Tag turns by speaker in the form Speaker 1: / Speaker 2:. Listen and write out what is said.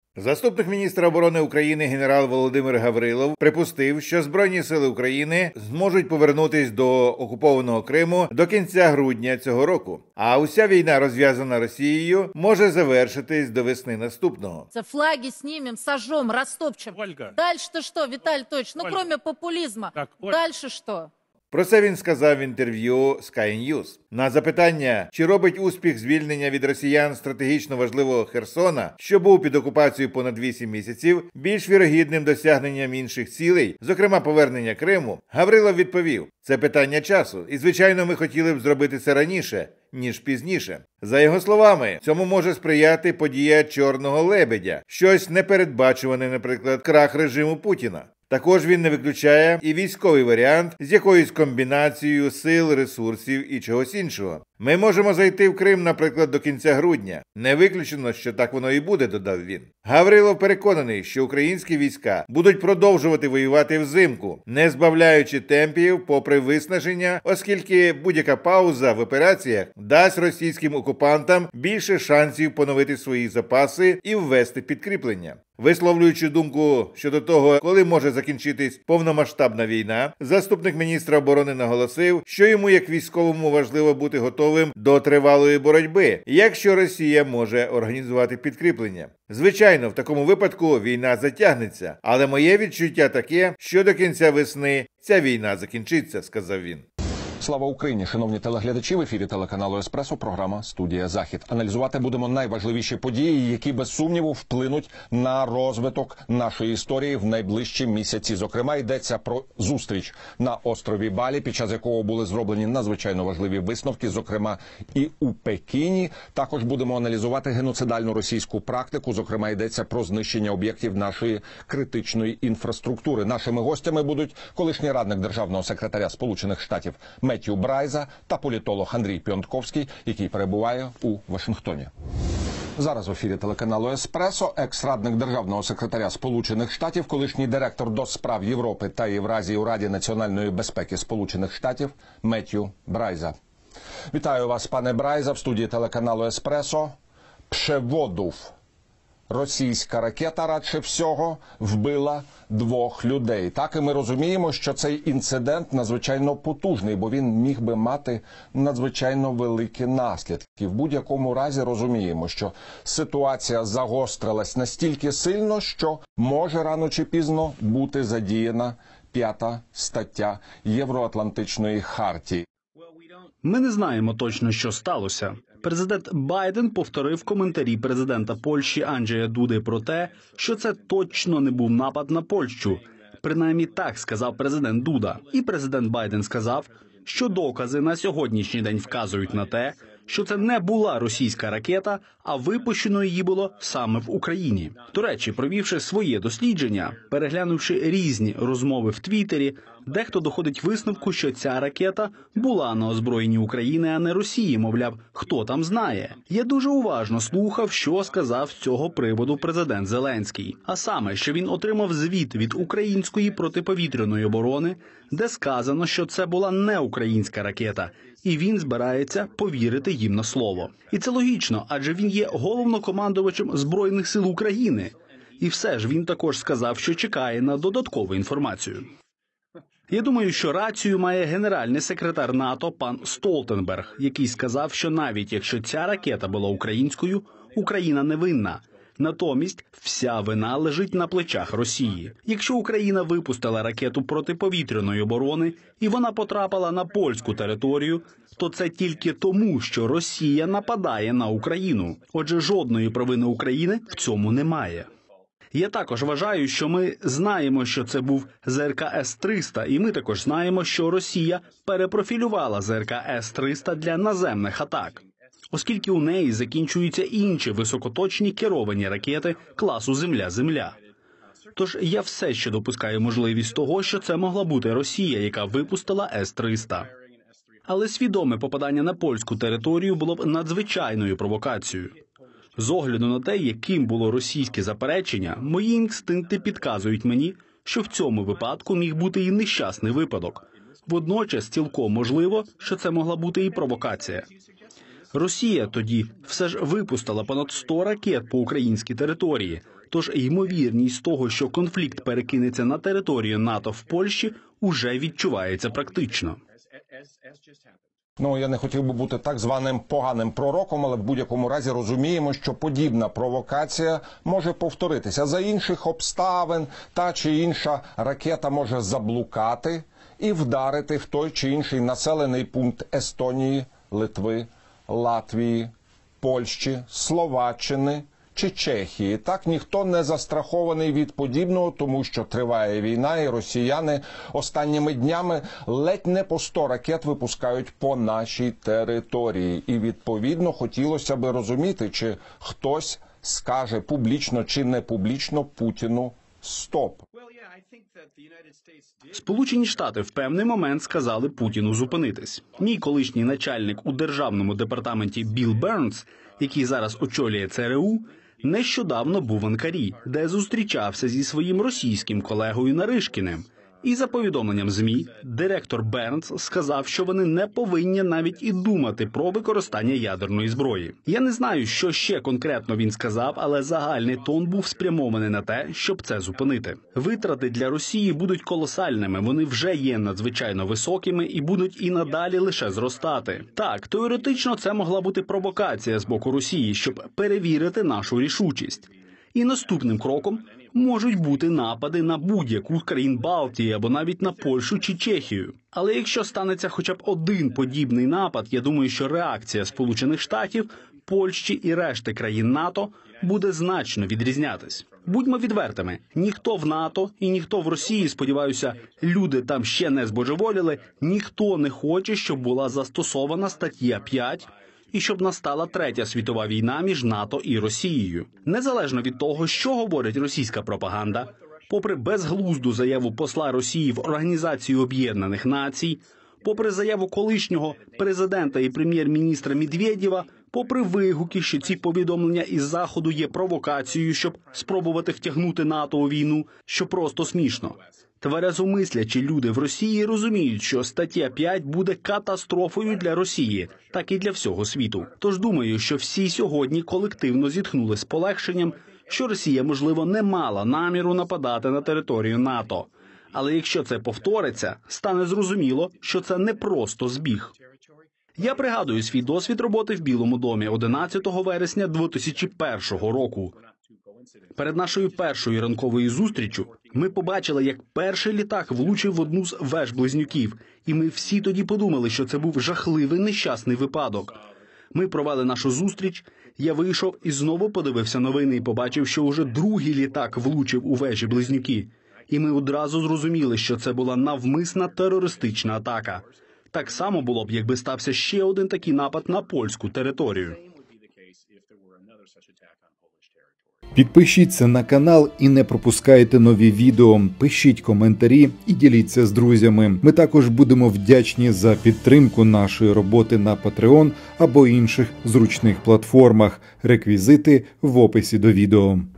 Speaker 1: Заступник міністра оборони України генерал Володимир Гаврилов припустив, що Збройні сили України зможуть повернутись до окупованого Криму до кінця грудня цього року. А уся війна, розв'язана Росією, може завершитись до весни наступного.
Speaker 2: Це флаги знімем, сожжем, розтопчем.
Speaker 3: Ольга.
Speaker 2: Дальше-то що, Віталій Тойч? Ну,
Speaker 3: Ольга.
Speaker 2: кроме популізму.
Speaker 3: Так, Ольга.
Speaker 2: Дальше що?
Speaker 1: Про це він сказав в інтерв'ю Sky News. На запитання, чи робить успіх звільнення від росіян стратегічно важливого Херсона, що був під окупацією понад 8 місяців, більш вірогідним досягненням інших цілей, зокрема повернення Криму, Гаврилов відповів: це питання часу, і, звичайно, ми хотіли б зробити це раніше, ніж пізніше. За його словами, цьому може сприяти подія Чорного лебедя, щось непередбачуване, наприклад, крах режиму Путіна. Також він не виключає і військовий варіант з якоюсь комбінацією сил, ресурсів і чогось іншого. Ми можемо зайти в Крим, наприклад, до кінця грудня. Не виключено, що так воно і буде, додав він. Гаврилов переконаний, що українські війська будуть продовжувати воювати взимку, не збавляючи темпів попри виснаження, оскільки будь-яка пауза в операціях дасть російським окупантам більше шансів поновити свої запаси і ввести підкріплення. Висловлюючи думку щодо того, коли може закінчитись повномасштабна війна, заступник міністра оборони наголосив, що йому як військовому важливо бути готовим до тривалої боротьби, якщо Росія може організувати підкріплення. Звичайно, в такому випадку війна затягнеться, але моє відчуття таке, що до кінця весни ця війна закінчиться, сказав він.
Speaker 4: Слава Україні! Шановні телеглядачі, в ефірі телеканалу «Еспресо» програма «Студія Захід». Аналізувати будемо найважливіші події, які без сумніву вплинуть на розвиток нашої історії в найближчі місяці. Зокрема, йдеться про зустріч на острові Балі, під час якого були зроблені надзвичайно важливі висновки, зокрема і у Пекіні. Також будемо аналізувати геноцидальну російську практику, зокрема йдеться про знищення об'єктів нашої критичної інфраструктури. Нашими гостями будуть колишній радник державного секретаря Сполучених Штатів Меттью Брайза та політолог Андрій Піонтковський, який перебуває у Вашингтоні. Зараз в ефірі телеканалу «Еспресо» екс-радник державного секретаря Сполучених Штатів, колишній директор до справ Європи та Євразії у Раді національної безпеки Сполучених Штатів Меттью Брайза. Вітаю вас, пане Брайза, в студії телеканалу «Еспресо». Przewodów. Російська ракета, радше всього, вбила 2 людей. Так і ми розуміємо, що цей інцидент надзвичайно потужний, бо він міг би мати надзвичайно великі наслідки. В будь-якому разі розуміємо, що ситуація загострилась настільки сильно, що може рано чи пізно бути задіяна 5-та стаття Євроатлантичної хартії.
Speaker 5: Ми не знаємо точно, що сталося. Президент Байден повторив коментарі президента Польщі Анджея Дуди про те, що це точно не був напад на Польщу. Принаймні так сказав президент Дуда. І президент Байден сказав, що докази на сьогоднішній день вказують на те, що це не була російська ракета, а випущено її було саме в Україні. До речі, провівши своє дослідження, переглянувши різні розмови в Твіттері, дехто доходить висновку, що ця ракета була на озброєнні України, а не Росії, мовляв, хто там знає. Я дуже уважно слухав, що сказав з цього приводу президент Зеленський. А саме, що він отримав звіт від української протиповітряної оборони, де сказано, що це була не українська ракета, і він збирається повірити їм на слово. І це логічно, адже він є головнокомандувачем Збройних сил України. І все ж він також сказав, що чекає на додаткову інформацію. Я думаю, що рацію має генеральний секретар НАТО пан Столтенберг, який сказав, що навіть якщо ця ракета була українською, Україна не винна. Натомість вся вина лежить на плечах Росії. Якщо Україна випустила ракету протиповітряної оборони і вона потрапила на польську територію, то це тільки тому, що Росія нападає на Україну. Отже, жодної провини України в цьому немає. Я також вважаю, що ми знаємо, що це був ЗРК С-300, і ми також знаємо, що Росія перепрофілювала ЗРК С-300 для наземних атак, оскільки у неї закінчуються інші високоточні керовані ракети класу «Земля-Земля». Тож я все ще допускаю можливість того, що це могла бути Росія, яка випустила С-300. Але свідоме попадання на польську територію було б надзвичайною провокацією. З огляду на те, яким було російське заперечення, мої інстинкти підказують мені, що в цьому випадку міг бути і нещасний випадок. Водночас цілком можливо, що це могла бути і провокація. Росія тоді все ж випустила понад 100 ракет по українській території, Тож ймовірність того, що конфлікт перекинеться на територію НАТО в Польщі, уже відчувається практично.
Speaker 4: Ну, я не хотів би бути так званим поганим пророком, але в будь-якому разі розуміємо, що подібна провокація може повторитися. За інших обставин та чи інша ракета може заблукати і вдарити в той чи інший населений пункт Естонії, Литви, Латвії, Польщі, Словаччини чи Чехії. Так, ніхто не застрахований від подібного, тому що триває війна, і росіяни останніми днями ледь не по 100 ракет випускають по нашій території. І, відповідно, хотілося би розуміти, чи хтось скаже публічно чи не публічно Путіну «стоп».
Speaker 5: Сполучені Штати в певний момент сказали Путіну зупинитись. Мій колишній начальник у Державному департаменті Білл Бернс, який зараз очолює ЦРУ, нещодавно був в Анкарі, де зустрічався зі своїм російським колегою Наришкіним. І за повідомленням ЗМІ, директор Бернс сказав, що вони не повинні навіть і думати про використання ядерної зброї. Я не знаю, що ще конкретно він сказав, але загальний тон був спрямований на те, щоб це зупинити. Витрати для Росії будуть колосальними, вони вже є надзвичайно високими і будуть і надалі лише зростати. Так, теоретично це могла бути провокація з боку Росії, щоб перевірити нашу рішучість. І наступним кроком можуть бути напади на будь-яку з країн Балтії або навіть на Польщу чи Чехію. Але якщо станеться хоча б один подібний напад, я думаю, що реакція Сполучених Штатів, Польщі і решти країн НАТО буде значно відрізнятись. Будьмо відвертими, ніхто в НАТО і ніхто в Росії, сподіваюся, люди там ще не збожеволіли, ніхто не хоче, щоб була застосована стаття 5, і щоб настала Третя світова війна між НАТО і Росією. Незалежно від того, що говорить російська пропаганда, попри безглузду заяву посла Росії в Організацію Об'єднаних Націй, попри заяву колишнього президента і прем'єр-міністра Медведєва, попри вигуки, що ці повідомлення із Заходу є провокацією, щоб спробувати втягнути НАТО у війну, що просто смішно. Тверезомислячі люди в Росії розуміють, що стаття 5 буде катастрофою для Росії, так і для всього світу. Тож думаю, що всі сьогодні колективно зітхнули з полегшенням, що Росія, можливо, не мала наміру нападати на територію НАТО. Але якщо це повториться, стане зрозуміло, що це не просто збіг. Я пригадую свій досвід роботи в Білому домі 11 вересня 2001 року. Перед нашою першою ранковою зустріччю ми побачили, як перший літак влучив в одну з веж-близнюків, і ми всі тоді подумали, що це був жахливий нещасний випадок. Ми провели нашу зустріч, я вийшов і знову подивився новини і побачив, що уже другий літак влучив у вежі-близнюки. І ми одразу зрозуміли, що це була навмисна терористична атака. Так само було б, якби стався ще один такий напад на польську територію.
Speaker 3: Підпишіться на канал і не пропускайте нові відео, пишіть коментарі і діліться з друзями. Ми також будемо вдячні за підтримку нашої роботи на Patreon або інших зручних платформах. Реквізити в описі до відео.